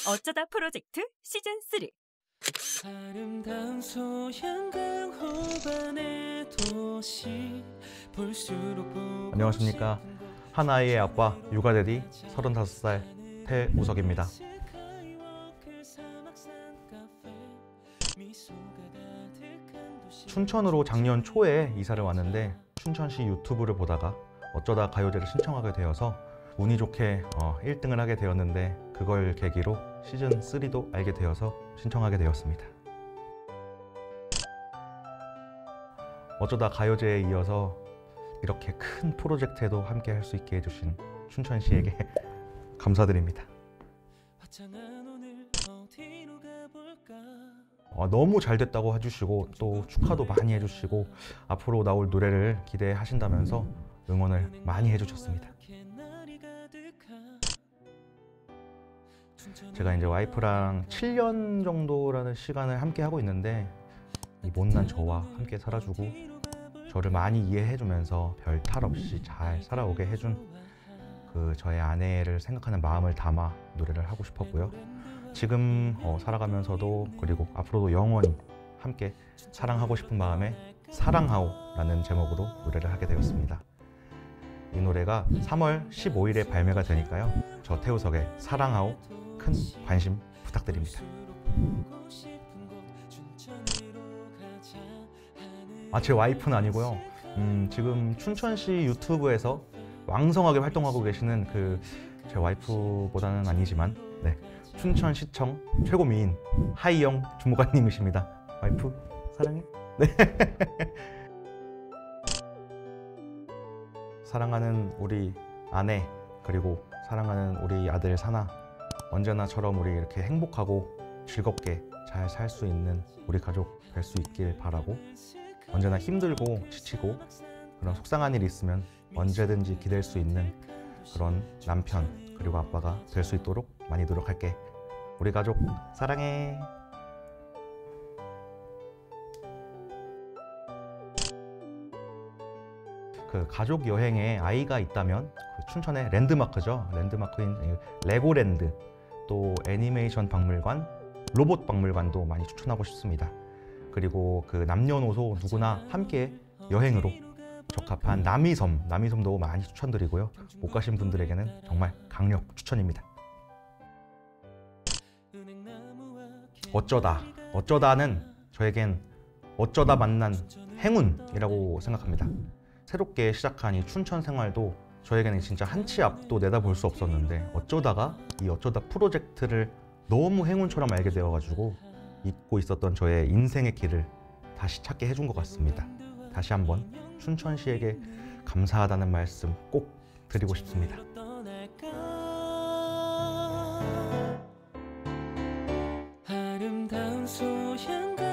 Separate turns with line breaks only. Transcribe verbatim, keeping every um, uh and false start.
어쩌다 프로젝트 시즌 쓰리.
아름다운 소양강 호반의 도시 볼수록 보고
안녕하십니까. 한 아이의 아빠 육아대디 서른다섯 살 태우석입니다. 춘천으로 작년 초에 이사를 왔는데 춘천시 유튜브를 보다가 어쩌다 가요제를 신청하게 되어서 운이 좋게 어, 일 등을 하게 되었는데 그걸 계기로 시즌 쓰리도 알게 되어서 신청하게 되었습니다. 어쩌다 가요제에 이어서 이렇게 큰 프로젝트에도 함께 할 수 있게 해주신 춘천시에게 감사드립니다. 어, 너무 잘 됐다고 해주시고 또 축하도 많이 해주시고 앞으로 나올 노래를 기대하신다면서 응원을 많이 해주셨습니다. 제가 이제 와이프랑 칠 년 정도라는 시간을 함께 하고 있는데 이 못난 저와 함께 살아주고 저를 많이 이해해주면서 별 탈 없이 잘 살아오게 해준 그 저의 아내를 생각하는 마음을 담아 노래를 하고 싶었고요. 지금 어, 살아가면서도 그리고 앞으로도 영원히 함께 사랑하고 싶은 마음에 사랑하오 라는 제목으로 노래를 하게 되었습니다. 이 노래가 삼월 십오일에 발매가 되니까요. 저 태우석의 사랑하오 큰 관심 부탁드립니다. 아, 제 와이프는 아니고요. 음, 지금 춘천시 유튜브에서 왕성하게 활동하고 계시는 그 제 와이프보다는 아니지만 네, 춘천시청 최고 미인 하이영 주무관님이십니다. 와이프 사랑해. 네. 사랑하는 우리 아내 그리고 사랑하는 우리 아들 사나 언제나처럼 우리 이렇게 행복하고 즐겁게 잘 살 수 있는 우리 가족 될 수 있길 바라고 언제나 힘들고 지치고 그런 속상한 일이 있으면 언제든지 기댈 수 있는 그런 남편 그리고 아빠가 될 수 있도록 많이 노력할게. 우리 가족 사랑해. 그 가족 여행에 아이가 있다면 그 춘천의 랜드마크죠. 랜드마크인 레고랜드 또 애니메이션 박물관, 로봇 박물관도 많이 추천하고 싶습니다. 그리고 그 남녀노소 누구나 함께 여행으로 적합한 남이섬, 남이섬도 많이 추천드리고요. 못 가신 분들에게는 정말 강력 추천입니다. 어쩌다, 어쩌다는 저에겐 어쩌다 만난 행운이라고 생각합니다. 새롭게 시작한 이 춘천 생활도 저에게는 진짜 한 치 앞도 내다볼 수 없었는데 어쩌다가 이 어쩌다 프로젝트를 너무 행운처럼 알게 되어가지고 잊고 있었던 저의 인생의 길을 다시 찾게 해준 것 같습니다. 다시 한번 춘천시에게 감사하다는 말씀 꼭 드리고 싶습니다.
아름다운 소양강